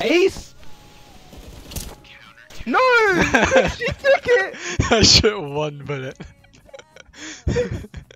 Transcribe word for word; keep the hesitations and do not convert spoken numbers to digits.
Ace! No! She took it! I shot one bullet.